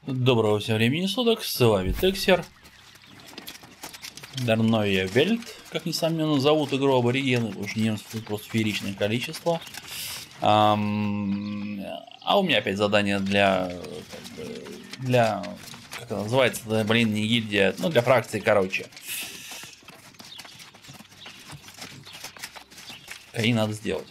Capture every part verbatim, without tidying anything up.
Доброго всем времени суток, с вами Тексер. Дарноя Вельт, как несомненно зовут игру аборигены, потому что немцев тут просто фееричное количество. Ам, а у меня опять задание для, как бы, для, как это называется, да, блин, не гильдия, ну для фракции, короче. И надо сделать.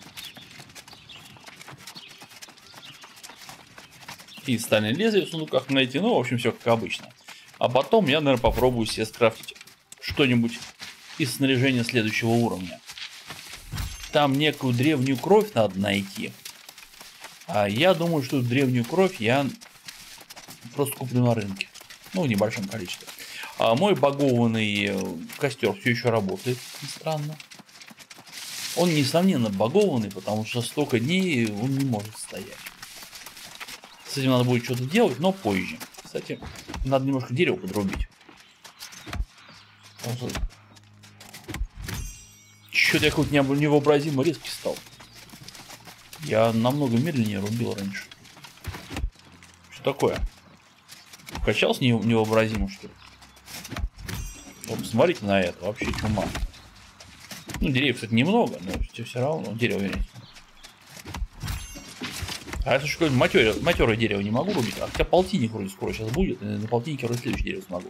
И стальные лезвия в сундуках найти, ну, в общем, все как обычно. А потом я, наверное, попробую себе скрафтить что-нибудь из снаряжения следующего уровня. Там некую древнюю кровь надо найти. А я думаю, что древнюю кровь я просто куплю на рынке. Ну, в небольшом количестве. А мой багованный костер все еще работает, странно. Он, несомненно, багованный, потому что столько дней он не может стоять. С этим надо будет что-то делать, но позже. Кстати, надо немножко дерева подрубить. Что-то я какой-то невообразимо резкий стал. Я намного медленнее рубил раньше. Что такое? Качался невообразимо, что ли? Вот, посмотрите на это, вообще чума. Ну, деревьев, кстати, немного, но все равно дерево, вернее. А если что-нибудь матерое, матерое дерево не могу рубить, а хотя полтинник вроде скоро сейчас будет, и на полтиннике вроде следующее дерево смогу.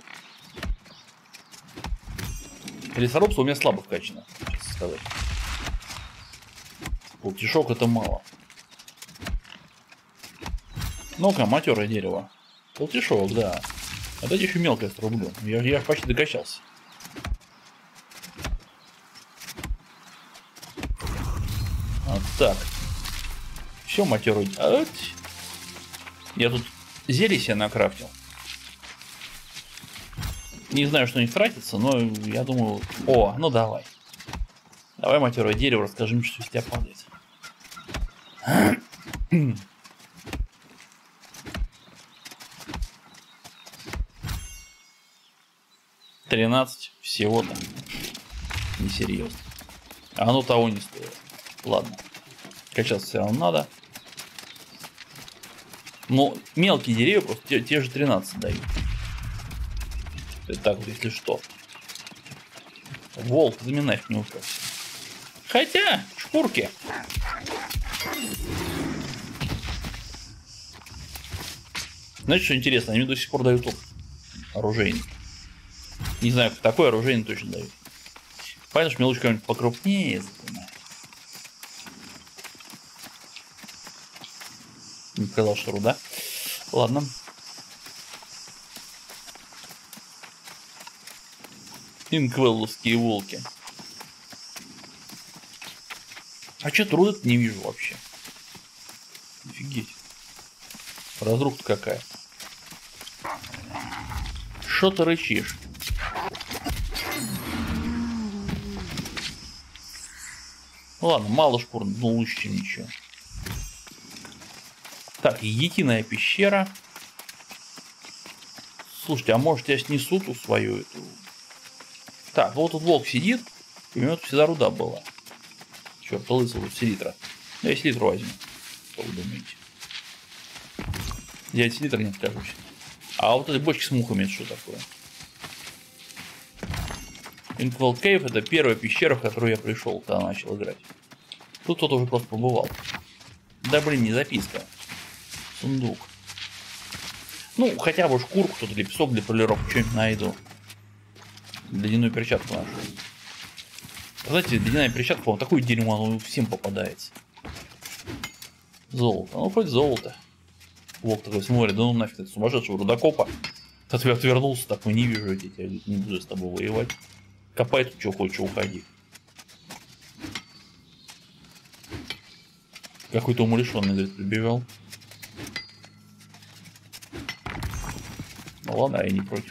Лесорубство у меня слабо вкачано, честно сказать. Полтишок это мало. Ну-ка, матерое дерево. Полтишок, да. А дайте еще мелкое срублю. Я, я почти докачался. Вот так. Все матерое. А, я тут зелье себе накрафтил. Не знаю, что не тратится, но я думаю... О, ну давай. Давай матерое дерево, расскажи мне, что из тебя падает. тринадцать всего-то. Несерьезно. А оно того не стоит. Ладно. Качаться все равно надо. Но мелкие деревья просто те, те же тринадцать дают. Это так вот, если что. Волк, за меня нафиг не упрёкся. Хотя, шкурки. Знаете, что интересно? Они до сих пор дают оружейник. Не знаю, как такое оружейник точно дают. Понятно, что мне лучше как-нибудь покрупнее запоминать. Не сказал, что руда. Ладно. Инквелловские волки. А что труда не вижу вообще. Офигеть. Разруха-то какая. Что ты рычишь? Ладно, мало шкур, но лучше, чем ничего. Так, единая пещера. Слушайте, а может я снесу ту свою эту... Так, вот тут волк сидит, и у него тут всегда руда была. Черт, лысый, тут селитра. Ну, я селитру возьму. Что вы думаете? Я селитр не откажусь. А вот эти бочки с мухами, это что такое? Inkwell Cave — это первая пещера, в которую я пришел, когда начал играть. Тут кто-то уже просто побывал. Да блин, не записка. Сундук. Ну, хотя бы шкурку тут или песок для полировки что-нибудь найду. Ледяную перчатку нашу. Знаете, ледяная перчатка, по-моему, такое дерьмо, оно всем попадается. Золото. Ну, хоть золото. Волк такой смотрит, да ну нафиг, это сумасшедшего рудокопа. Ты отвернулся, такой, не вижу я тебя, не буду с тобой воевать. Копай тут, что хочешь, уходи. Какой-то умалишенный, говорит, прибежал. Ну ладно, я не против.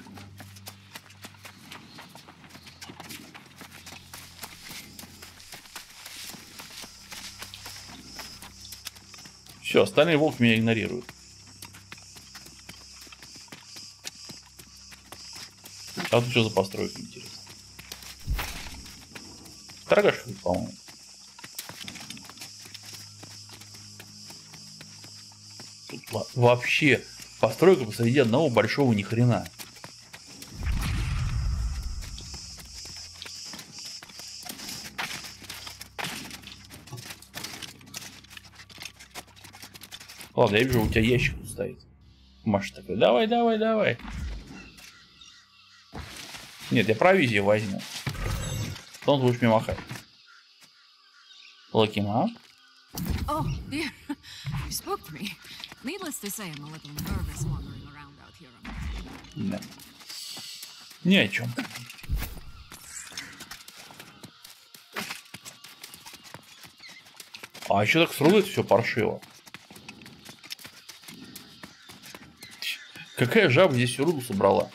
Все, остальные волки меня игнорируют. А тут что за постройка, интересно? Торгаш, по-моему. Тут вообще Постройка посреди одного большого ни хрена. Ладно, я вижу, у тебя ящик тут стоит. Маша такой, давай, давай, давай. Нет, я провизию возьму. Потом ты будешь мне махать. Лакима. Oh, dear. You spoke to me. Needless to say, I'm a little nervous wandering around out here. Да. Ни о чем. А еще так с рулой все паршиво. Какая жаба здесь всю руду собрала?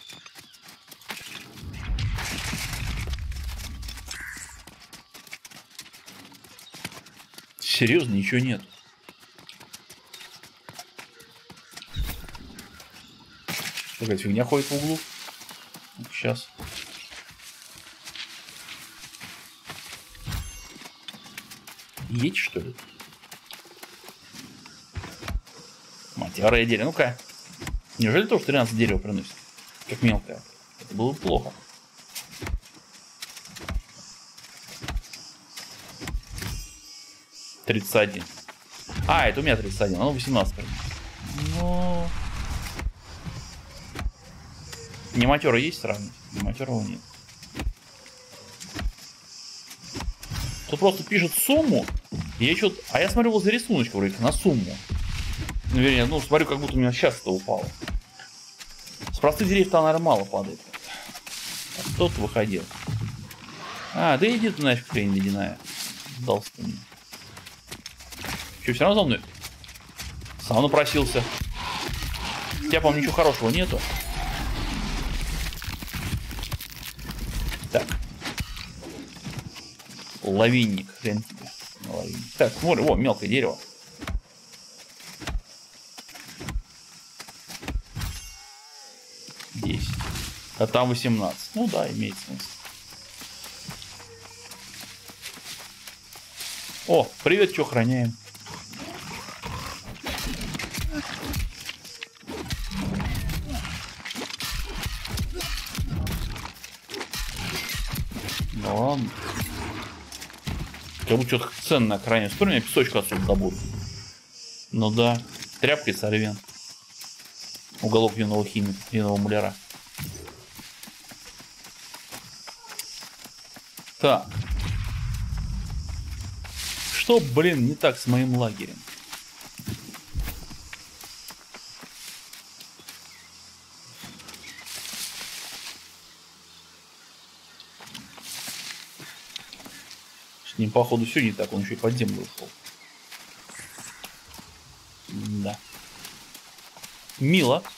Серьезно, ничего нет. Какая фигня ходит в углу? Сейчас. Едь, что ли? Матерое дерево. Ну-ка. Неужели тоже тринадцать дерева приносит? Как мелкое. Это было бы плохо. тридцать один. А, это у меня тридцать один, оно восемнадцать. Но... Не матера есть сравнить? Не матерого нет. Тут просто пишет сумму. И я что-то... А я смотрю возле рисуночка вроде на сумму. Ну, вернее, ну, смотрю, как будто у меня сейчас это упало. С простых деревьев там, наверное, мало падает. А кто-то выходил. А, да иди ты нафиг, хрень ледяная. Сдался ты мне. Что, все равно за мной? Сам напросился. У тебя, по-моему, ничего хорошего нету. Так. Лавинник. Хрен тебе. Лавинник. Так, смотри, о, мелкое дерево. десять. А там восемнадцать. Ну да, имеет смысл. О, привет, что храняем? Ну ладно. Как будто что-то ценное храню. Скоро меня песочку отсюда добуду. Ну да. Тряпкой сорвен. Уголок юного химика, юного маляра. Так. Что, блин, не так с моим лагерем? С ним, походу, все не так. Он еще и под землю ушел. Да. Мило.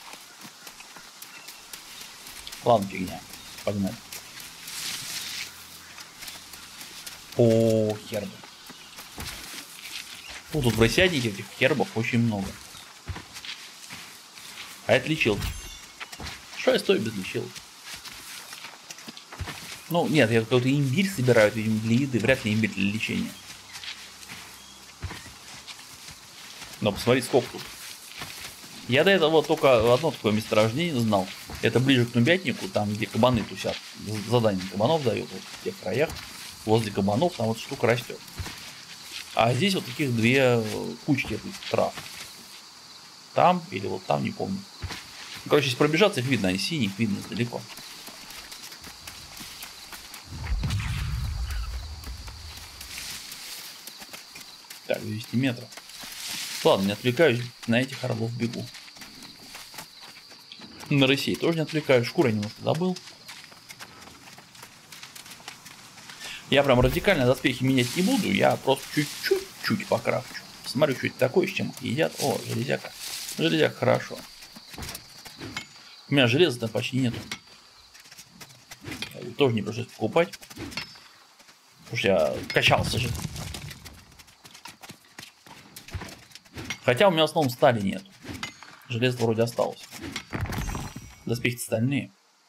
Ладно, фигня. Погнали. О, хербы. Ну, тут в рассяднике этих хербов очень много. А это лечилки. Что я стою без лечилок? Ну, нет, я какой-то имбирь собирают, видимо, для еды. Вряд ли имбирь для лечения. Но посмотри, сколько тут. Я до этого только одно такое месторождение знал. Это ближе к Нубятнику, там, где кабаны тусят. Задание кабанов дают, вот в тех краях. Возле кабанов там вот штука растет. А здесь вот таких две кучки этих трав. Там или вот там, не помню. Короче, если пробежаться, их видно, они синие, их видно издалека. Так, двести метров. Ладно, не отвлекаюсь, на этих орлов бегу. На рысей тоже не отвлекаюсь, шкуру я немножко забыл. Я прям радикально доспехи менять не буду, я просто чуть-чуть покрафчу. Смотрю, что это такое, с чем их едят. О, железяка. Железяка хорошо. У меня железа-то почти нету. Тоже не пришлось покупать. Потому что я качался же. Хотя у меня в основном стали нет. Железо вроде осталось. Доспехи стальные.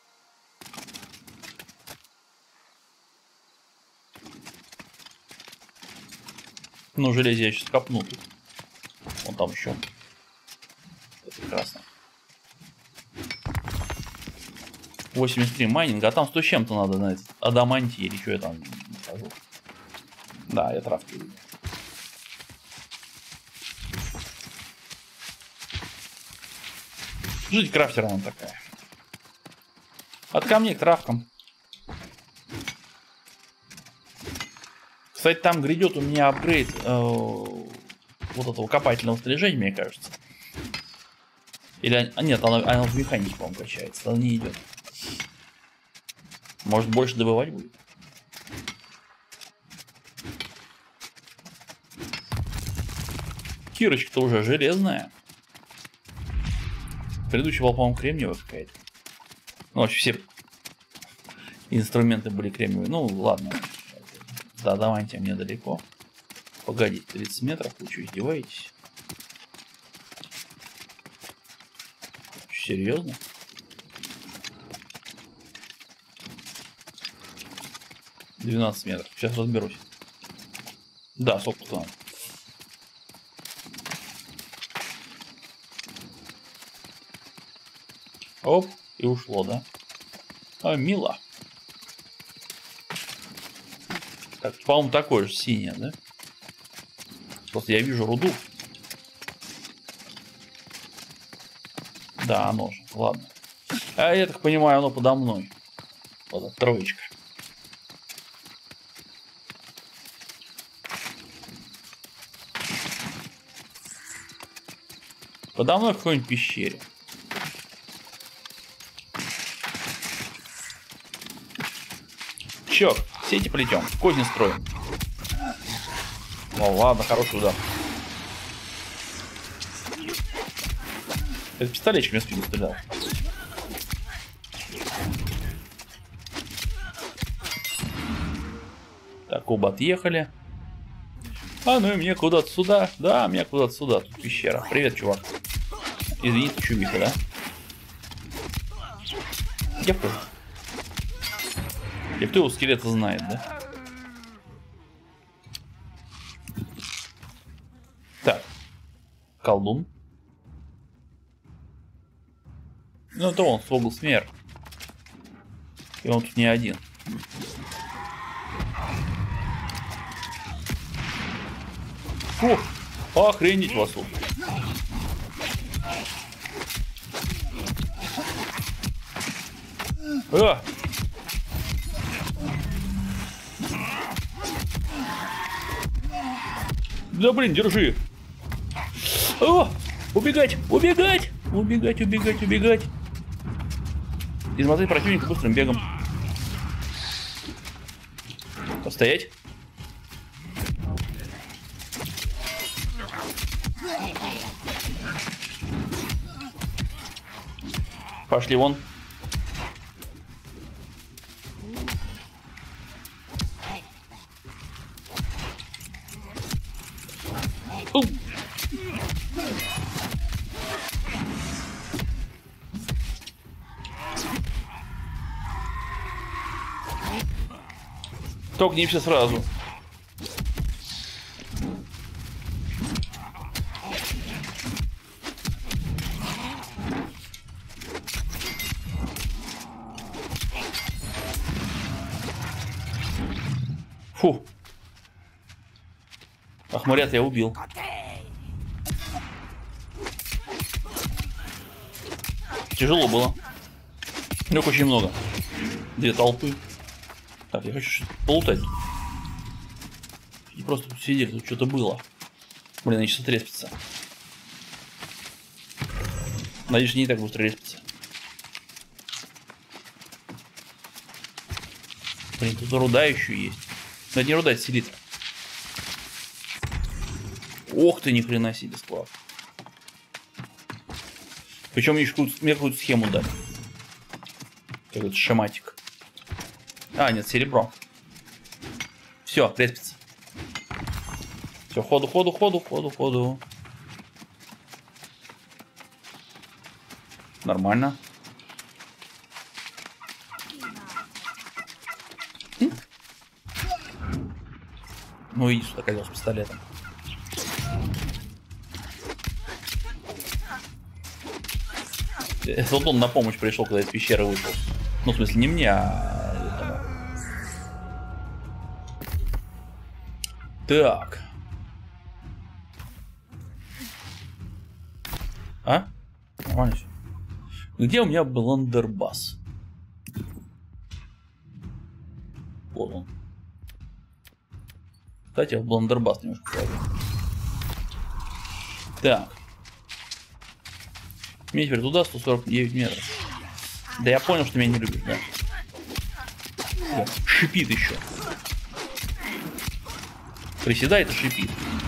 Ну, железо я сейчас копну тут. Вон там еще. Это прекрасно. восемьдесят три майнинга, а там сто с чем-то надо, знаете, адамантии или что я там не скажу. Да, я травки видел. Жизнь крафтера она такая. От камней к травкам. Кстати, там грядет у меня апгрейд э, вот этого копательного снаряжения, мне кажется. Или а, нет, она, она в механике, по-моему, качается. Она не идет. Может, больше добывать будет? Кирочка-то уже железная. Предыдущий был, по-моему, кремниевая какая-то. Ну, вообще все инструменты были кремниевые. Ну, ладно. Да, давайте мне далеко. Погодите, тридцать метров, вы что, издеваетесь? Серьезно? двенадцать метров. Сейчас разберусь. Да, сколько надо. Оп, и ушло, да? А, мило. Так, по-моему, такое же синее, да? Просто я вижу руду. Да, оно же. Ладно. А я так понимаю, оно подо мной. Вот эта троечка. Подо мной в какой-нибудь пещере. Чё, сети плетем, козни строим. О, ладно, хороший удар. Это пистолетчик мне в спину стрелял. Так, оба отъехали. А ну и мне куда-то сюда. Да, мне куда-то сюда. Тут пещера. Привет, чувак. Извините, чубиха, да? Я понял. И кто его скелета знает, да? Так. Колдун. Ну, это он, Своглсмер. И он тут не один. Фу, охренеть вас тут. А! Да блин, держи. О, убегать, убегать, убегать, убегать, убегать. Измотать противника быстрым бегом. Постоять. Пошли вон. У. Только не все сразу. Фу. Ахмурят я убил. Тяжело было. Но очень много. Две толпы. Так, я хочу полутать. И просто тут сидели, тут что-то было. Блин, они сейчас отреспятся. Надеюсь, не так быстро респятся. Блин, тут руда еще есть. Но это не руда, это селитра. Ох ты, ни хрена себе склад. Причем мне какую-то схему дали. Какой-то шематик. А, нет, серебро. Все, респится. Все, ходу, ходу, ходу, ходу, ходу. Нормально. Хм? Ну иди сюда, козел, с пистолетом. Это вот он на помощь пришел, когда из пещеры вышел. Ну, в смысле, не мне, а этому. Так. А? Нормально все. Где у меня бландербас? Вот он. Кстати, в бландербас немножко кладу. Так. Мне теперь туда сто сорок девять метров. Да я понял, что меня не любит, да. Да. Шипит еще. Приседает и шипит.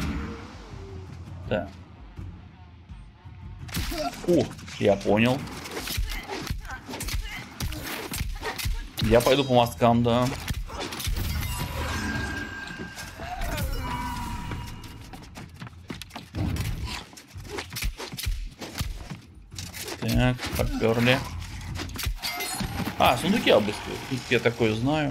Так. О, я понял. Я пойду по мосткам, да. Так, поперли. А, сундуки обыскивают. Я такое знаю.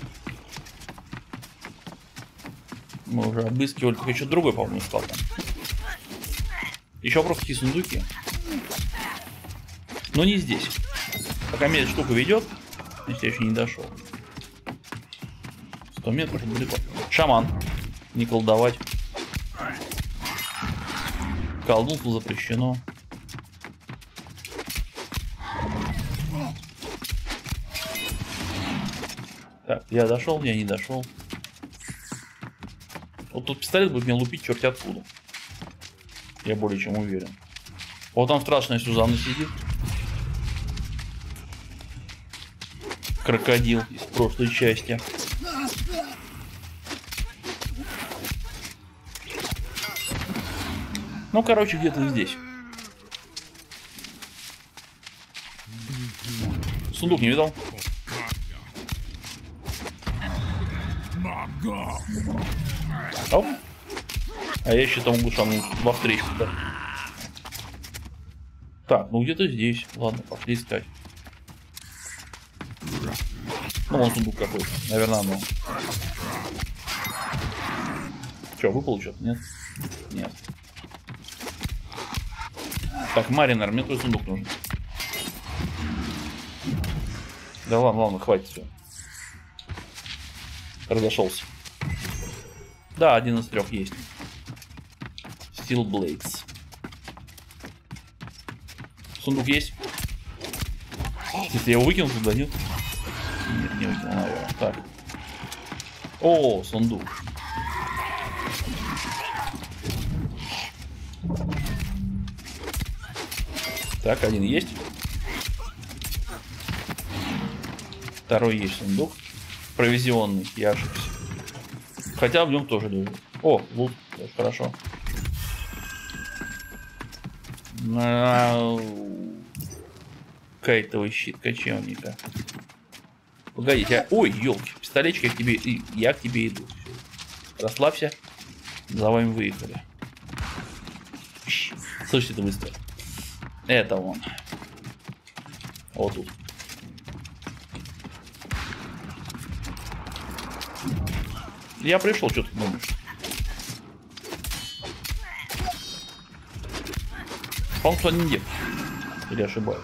Мы уже обыскивали. Только еще другой, по-моему, искал там. Еще вопрос, какие сундуки. Но не здесь. Пока меня эта штука ведет, значит, я еще не дошел. сто метров далеко. Шаман. Не колдовать. Колдунство запрещено. Так, я дошел, я не дошел. Вот тут пистолет будет меня лупить черти откуда. Я более чем уверен. Вот там страшная Сюзанна сидит. Крокодил из прошлой части. Ну, короче, где-то здесь. Сундук не видал? Оп. А я еще там могу шагнуть во встречку. Да. Так, ну где-то здесь. Ладно, пошли искать. Ну, вон сундук какой-то. Наверное, оно. Че, выпало что-то? Нет? Нет. Так, Маринер, мне твой сундук нужен. Да ладно, ладно, хватит все. Разошелся. Да, один из трех есть. Steel Blades. Сундук есть? Если я его выкинул туда, нет? Нет, не выкинул, наверное. Так. О, сундук. Так, один есть. Второй есть сундук. Провизионный, я ошибся. Хотя в нем тоже лежит. О, лут, тоже хорошо. Кайтовый щит кочевника. Погодите, а... ой, елки, пистолетчик, я к тебе, я к тебе иду. Расслабься, за вами выехали. Слышите, это выстрел. Это он. Вот тут. Я пришел, что ты думаешь? По-моему, что не девки. Или ошибаюсь?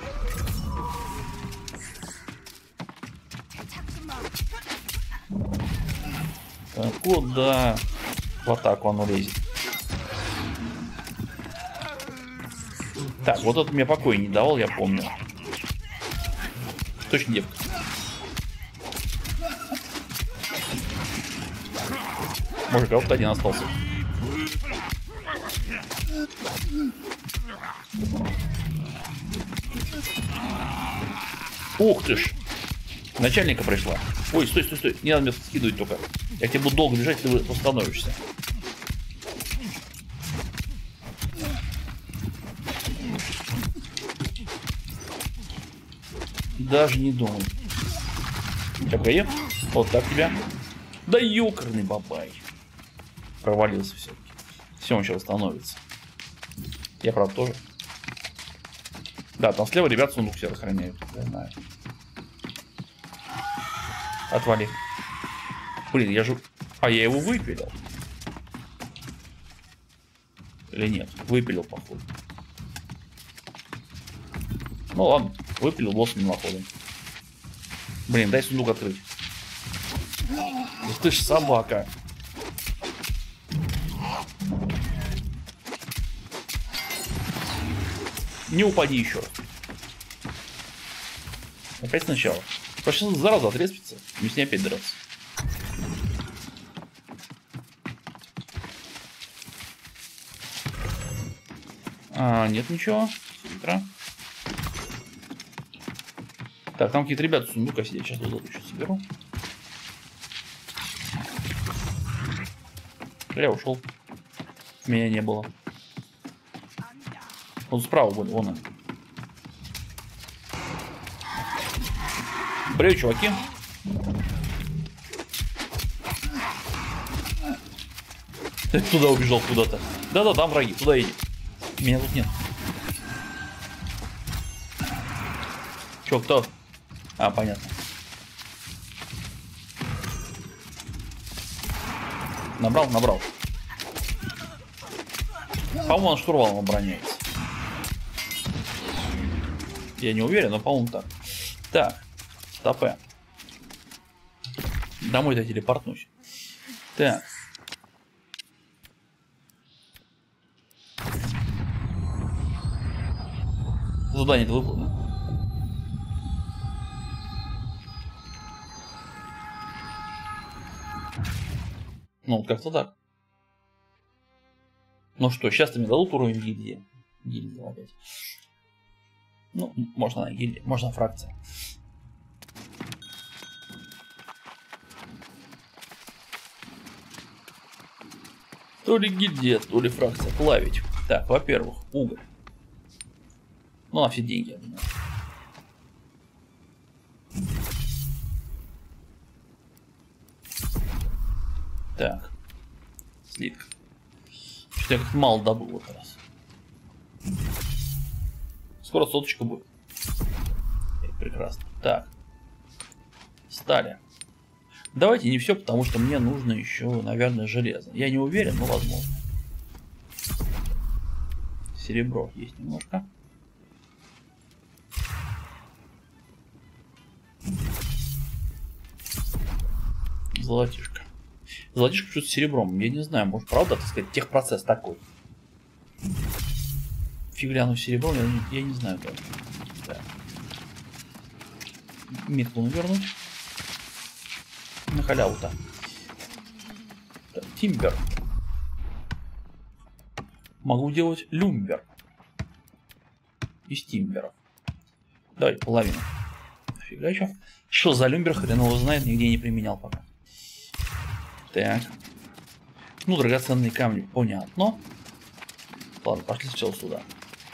Так, куда в атаку оно лезет? Так, вот это мне покоя не давал, я помню. Точно девка. Может, кого-то один остался. Ух ты ж! Начальника пришла. Ой, стой, стой, стой. Не надо меня скидывать только. Я тебе буду долго бежать, ты восстановишься. Даже не думай. Чапкаев? Вот так тебя. Да ёкарный бабай. Провалился все-таки. Все, он сейчас восстановится. Я, правда, тоже. Да, там слева ребят сундук все охраняют. Я знаю. Отвали. Блин, я же... А, я его выпилил. Или нет? Выпилил, походу. Ну ладно, выпилил, босс мимоходом. Блин, дай сундук открыть. Ты ж собака. Не упади еще раз. Опять сначала. Сейчас зараза отреспится. Мы с ней опять драться. А, нет ничего. Хитро. Так, там какие-то ребята с сундука сидят. Сейчас вот еще соберу. Я ушел. Меня не было. Вот справа был, вон он. Привет, чуваки. Ты туда убежал куда-то. Да-да, там враги, туда иди. Меня тут нет. Чё, кто? А, понятно. Набрал, набрал. По-моему, он штурвалом обороняется. Я не уверен, но по-моему так. Так, стопэ. Домой-то телепортнусь. Так. Задание-то выполнено. Ну, вот как-то так. Ну что, сейчас-то мне дадут уровень гильдии. Гильдия опять. Ну, можно на гильдия, можно фракция. То ли гильдия, то ли фракция. Плавить. Так, во-первых, уголь. Ну, на все деньги. Так. Слитка. Что-то я как-то мало добыл в этот раз. Скоро соточка будет. Прекрасно. Так. Стали. Давайте не все, потому что мне нужно еще, наверное, железо. Я не уверен, но возможно. Серебро есть немножко. Золотишко. Золотишко что-то с серебром. Я не знаю, может, правда, так сказать, техпроцесс такой. Фигляну серебром, я, не- я не знаю как. Так. Метлу вернуть. На халяву-то. Так, тимбер. Могу делать люмбер. Из тимберов. Давай, половину. Фига еще. Что за люмбер, хрен его знает, нигде не применял пока. Так. Ну, драгоценные камни, понятно. Ладно, пошли сначала сюда.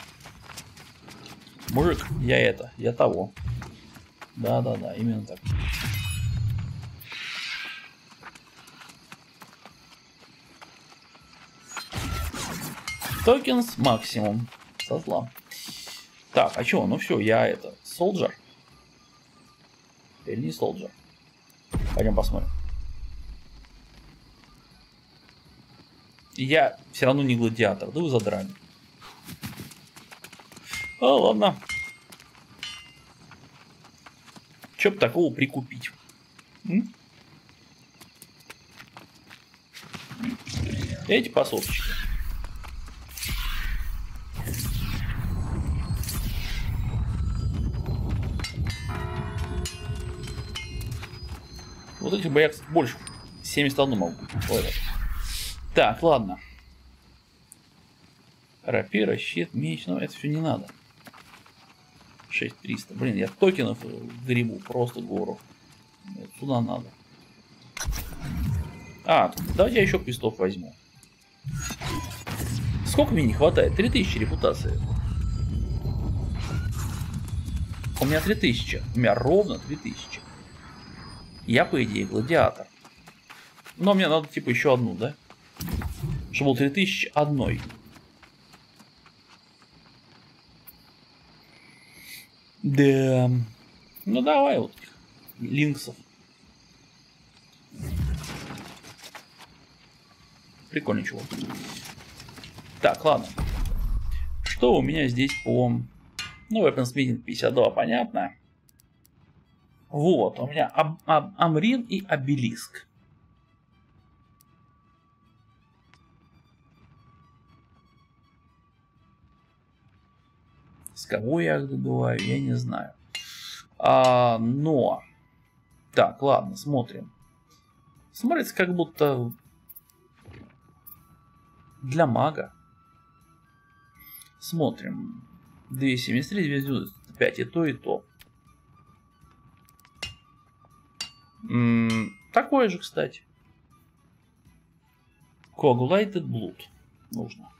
Мужик, я это, я того. Да-да-да, именно так. Токенс максимум. Со зла. Так, а чё? Ну все, я это. Солджер. Или не солджер? Пойдем посмотрим. Я все равно не гладиатор. Да вы задрали. А, ладно. Чё бы такого прикупить? М? Эти посылочки. Вот этих бы я больше. семьдесят один могу. Ой, так, ладно. Рапира, щит, меч. Но это все не надо. шесть тысяч триста. Блин, я токенов грибу. Просто гору. Вот сюда надо. А, давайте я еще квестов возьму. Сколько мне не хватает? три тысячи репутации. У меня три тысячи. У меня ровно три тысячи. Я, по идее, гладиатор. Но мне надо, типа, еще одну, да? Чтобы было три тысячи одной. Да. Ну, давай вот этих линксов. Прикольный чувак. Так, ладно. Что у меня здесь по... Ну, weaponsmithing пятьдесят два, понятно. Вот, у меня ам ам Амрин и обелиск. С кого я их добываю, я не знаю. А, но... Так, ладно, смотрим. Смотрится как будто для мага. Смотрим. двести семьдесят три, двести девяносто пять, и то, и то. М-м, такое же, кстати. Coagulated Blood нужно.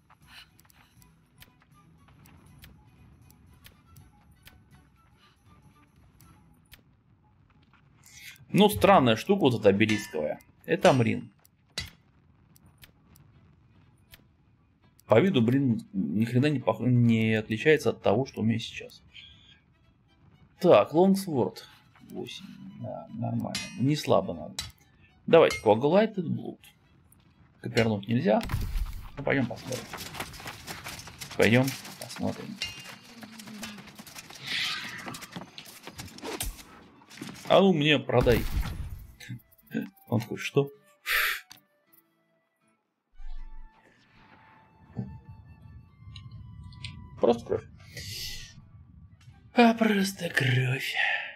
Ну, странная штука вот эта обелисковая. Это Амрин. По виду, блин, ни хрена не, пох... не отличается от того, что у меня сейчас. Так, Longsword. восемь. Да, нормально. Не слабо надо. Давайте, Coagulated Blood. Копернуть нельзя. Ну, пойдем посмотрим. Пойдем посмотрим. А ну мне продай. Он такой, что? Просто кровь. А просто кровь.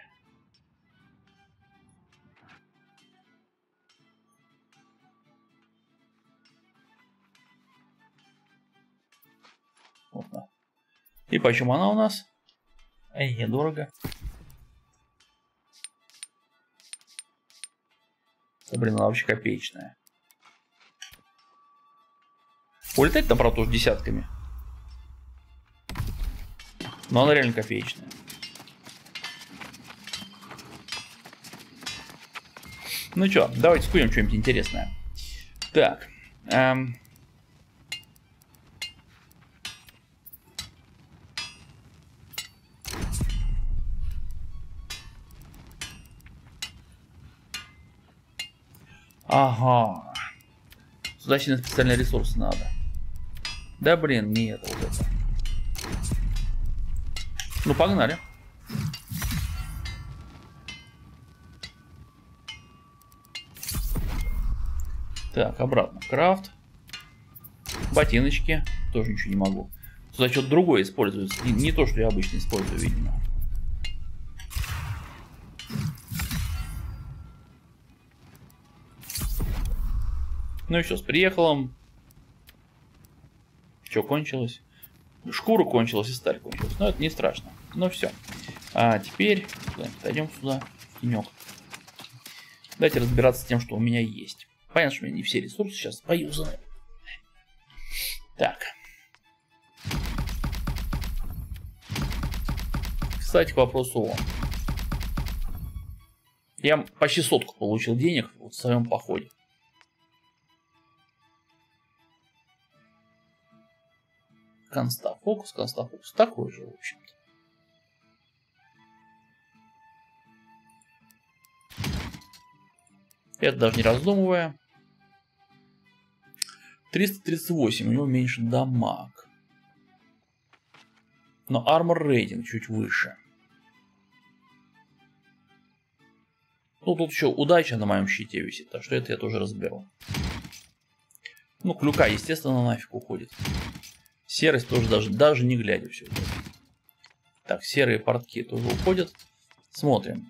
Вот, да. И почему она у нас? Эй, недорого. Блин, она вообще копеечная. Улетать там, правда, тоже десятками. Но она реально копеечная. Ну чё, давайте скуем что-нибудь интересное. Так. Эм... Ага. Сюда сильно специальные ресурсы надо. Да блин, не это вот это. Ну погнали. Так, обратно. Крафт. Ботиночки. Тоже ничего не могу. Сюда что-то другое используется. Не, не то, что я обычно использую, видимо. Ну и все, с приехалом. Что кончилось? Шкура кончилась и сталь кончилась. Но это не страшно. Ну все. А теперь пойдем сюда. Тенек. Давайте разбираться с тем, что у меня есть. Понятно, что у меня не все ресурсы сейчас поюзаны. Так. Кстати, к вопросу о. Я почти сотку получил денег вот в своем походе. Констафокус, Констафокус. Такой же, в общем-то. Это даже не раздумывая. триста тридцать восемь, у него меньше дамаг. Но армор рейтинг чуть выше. Ну, тут еще удача на моем щите висит, так что это я тоже разберу. Ну, клюка, естественно, нафиг уходит. Серость тоже даже, даже не глядя все это. Так, серые портки тоже уходят. Смотрим.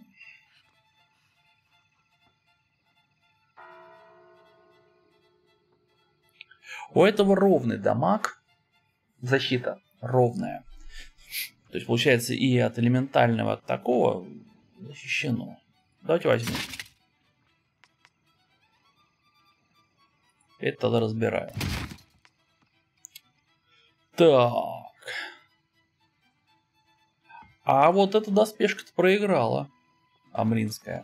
У этого ровный дамаг. Защита ровная. То есть получается и от элементального, от такого защищено. Давайте возьмем. Это тогда разбираю. Так. А вот эта доспешка-то проиграла. Амринская.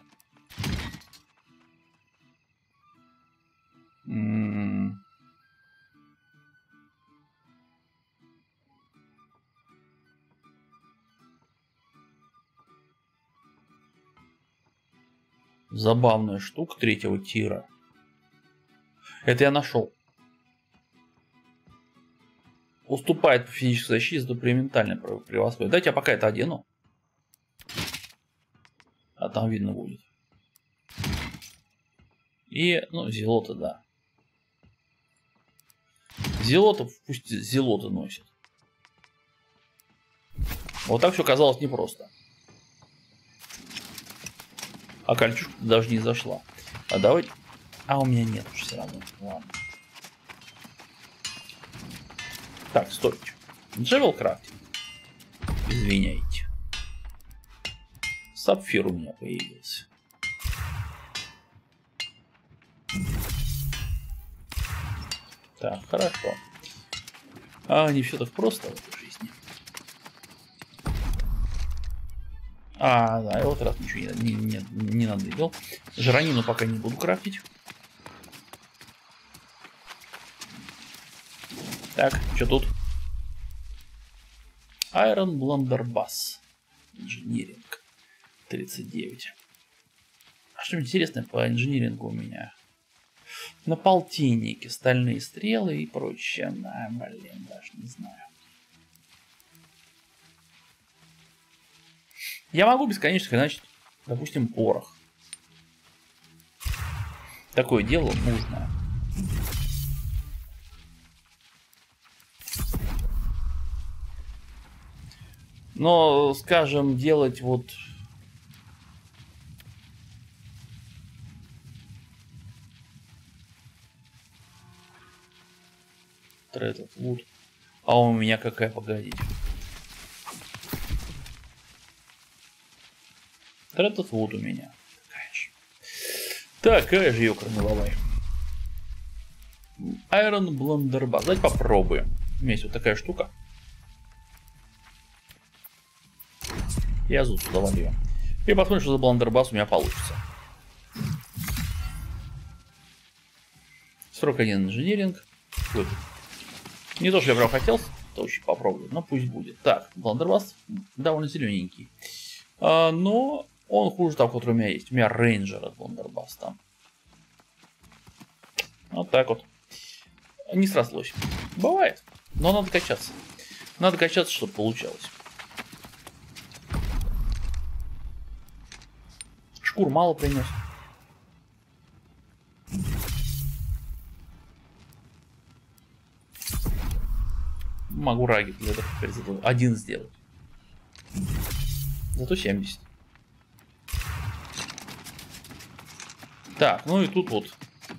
М-м-м. Забавная штука третьего тира. Это я нашел. Уступает по физической защите, зато при ментальной превосходе. Дайте я пока это одену. А там видно будет. И, ну, зелота, да. Зелота, пусть зелота носит. Вот так все казалось непросто. А кольчушка даже не зашла. А давай... А у меня нет уж все равно. Ладно. Так, стойте. Джевел крафтинг. Извиняйте. Сапфир у меня появился. Так, хорошо. А не все так просто в этой жизни. А, да, я вот раз ничего не, не, не, не надыбил. Жиранину пока не буду крафтить. Так, что тут? Iron Blunderbuss. Инжиниринг. тридцать девять. А что интересное по инжинирингу у меня? На полтиннике, стальные стрелы и прочее. На, блин, даже не знаю. Я могу бесконечно хреначить, допустим, порох. Такое дело нужно. Но, скажем, делать вот... Этот вот. А у меня какая, погодите. Этот вот у меня. Такая же. Такая же ёкарный-бабай. Iron Blunderbuss. Давайте попробуем. У меня есть вот такая штука. Я зуб сюда волью. И посмотрим, что за Blunderbuss у меня получится. сорок один инжиниринг. Вот. Не то, что я прям хотел, то очень попробую, но пусть будет. Так, Blunderbuss довольно зелененький. А, но он хуже того, который у меня есть. У меня рейнджер от Blunderbuss там. Вот так вот. Не срослось. Бывает. Но надо качаться. Надо качаться, чтобы получалось. Шкур мало принес. Могу раги для этого теперь зато один сделать. Зато семьдесят. Так, ну и тут вот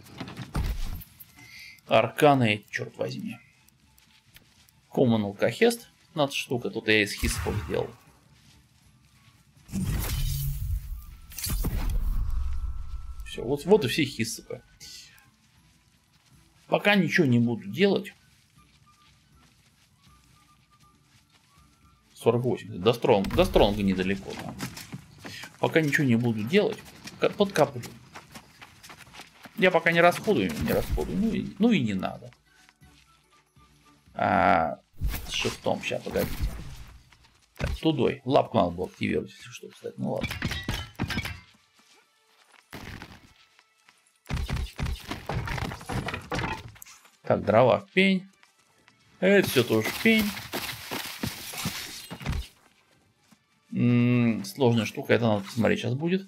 арканы, черт возьми. Common алкохест, пятнадцать штук, а тут я из хисов сделал. Все, вот, вот и все хиссопы. Пока ничего не буду делать. сорок восемь. До стронга, до стронга недалеко. Да. Пока ничего не буду делать, подкаплю. Я пока не расходую, не расходую. Ну и, ну и не надо. А, с шифтом, сейчас, погодите. Так, тудой. Лапку надо было активировать, если что, кстати. Ну ладно. Так, дрова в пень. Это все тоже в пень. М-м, сложная штука, это надо посмотреть сейчас будет.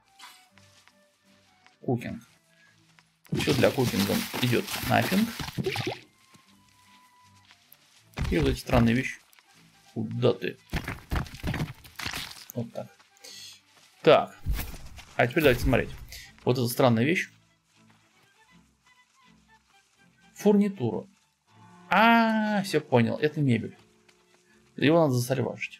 Кукинг. Все для кукинга идет нафиг. И вот эти странные вещи. Куда ты? Вот так. Так. А теперь давайте смотреть. Вот эта странная вещь. Фурнитура. А, все понял. Это мебель. Его надо засальважить.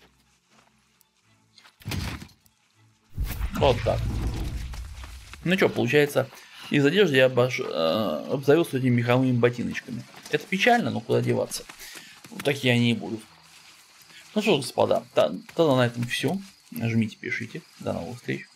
Вот так. Ну что, получается, из одежды я обож... э, обзавелся этими меховыми ботиночками. Это печально, но куда деваться. Вот такие они и будут. Ну что, господа, тогда на этом все. Нажмите, пишите. До новых встреч.